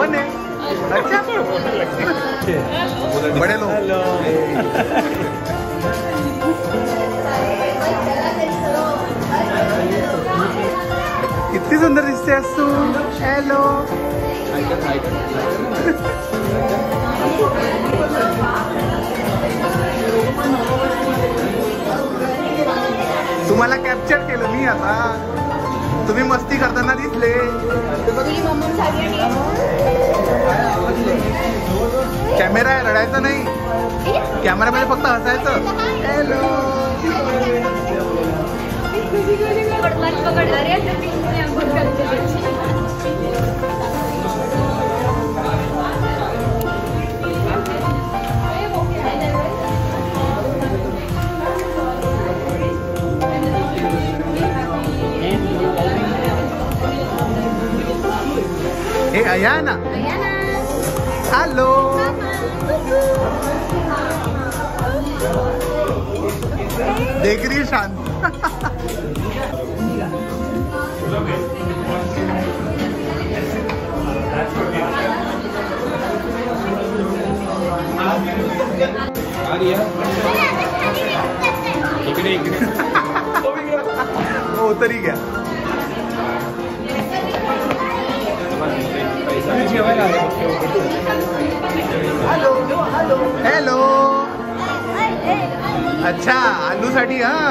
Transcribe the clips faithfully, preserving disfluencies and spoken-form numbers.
कौन है? अच्छा बड़े लोग। कितनी सुंदर दिसते आहेस तू। हेलो तुम्हाला कॅप्चर केलं मी आता, तुम्ही मस्ती करताना दिसले। कॅमेरा आहे, रडायचं नाही, कॅमेरामध्ये फक्त हसायचं। हॅलो हे अयाना, हेलो देख रही है शांत। वो उतरी गया। हेलो हेलो अच्छा आलू साठी। हाँ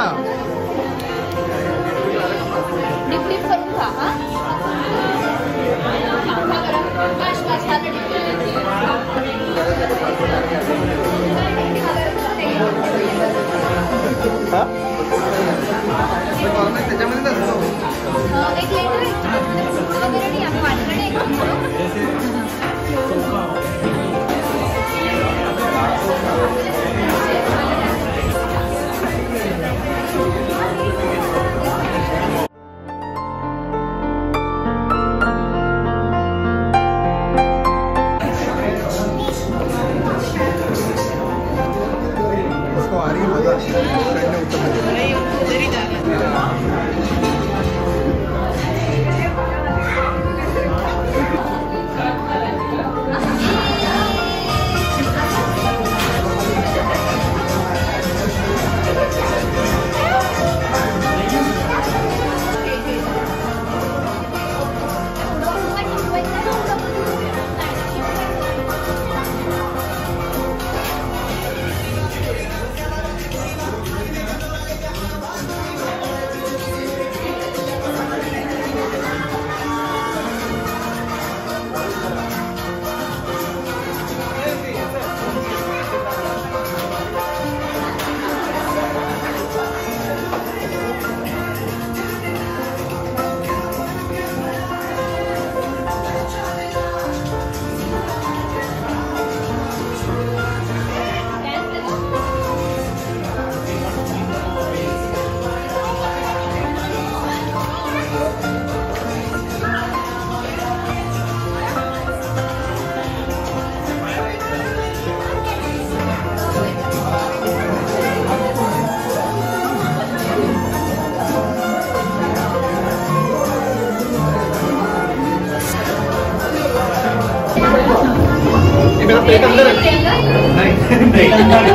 प्लेट अंदर नहीं नहीं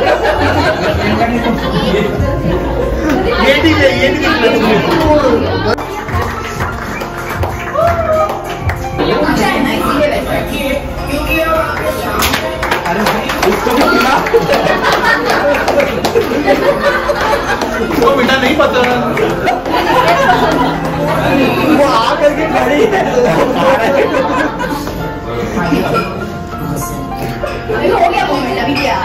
ये ठीक है ये ठीक अरे उसको भी खिला उसको मीठा नहीं पता वो आ करके खड़ी है हो गया वो मेरा भी क्या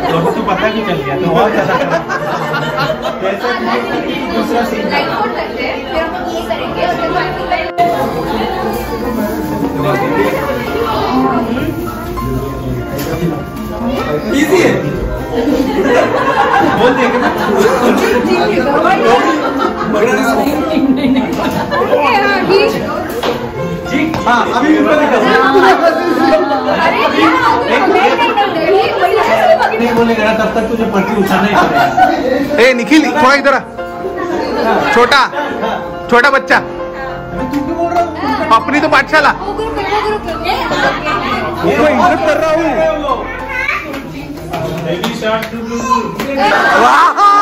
तो तो पता भी चल गया तो और ज्यादा कैसे दूसरा सीन फिर हम लोग ये करेंगे और फिर इजी है बोल देंगे जी हाँ अभी ऊपर नहीं बोलेगा ना तब तक तुझे पर्ची उठाना ही पड़ेगा। ए निखिल थोड़ा इधर आ। छोटा छोटा बच्चा अपनी तो पाठशाला कर रहा हूँ। बेबी शार्क वाह